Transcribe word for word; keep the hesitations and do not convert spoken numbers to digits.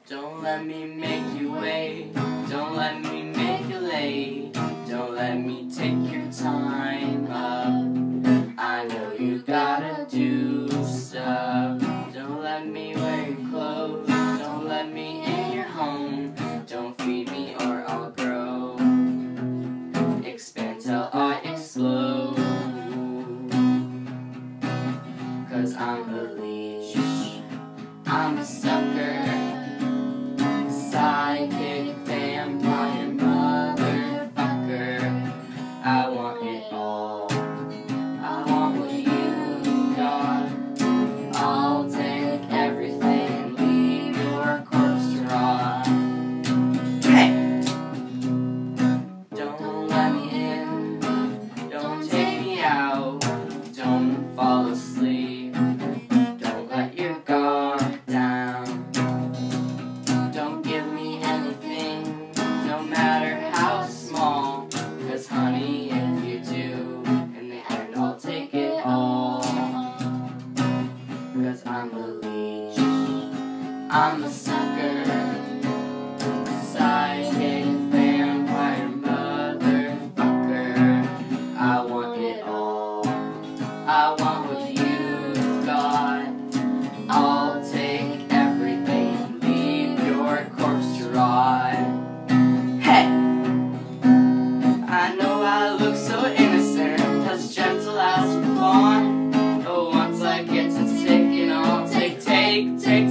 Don't let me make you wait. Don't let me make you late. Don't let me take your time up. I know you gotta do stuff. Don't let me wear your clothes. Don't let me in your home. Don't feed me or I'll grow. Expand till I explode. Cause I'm a leech. I'm a sucker. Psychic vampire motherfucker. I want it all. I want what you got. I'll take everything and leave your corpse to rot. Hey! Don't let me in. Don't take me out. Don't fall asleep. Don't let your guard down. Don't give me anything, no matter how small. Cause honey, if you do, in the end I'll take it all. Cause I'm a leech. I'm a sucker. Psychic vampire motherfucker. I want it all. I want what you got. I'll take everything and leave your corpse to rot. Hey! I know I look so innocent, as gentle as a fawn. But once I get to taking, I'll take, take, take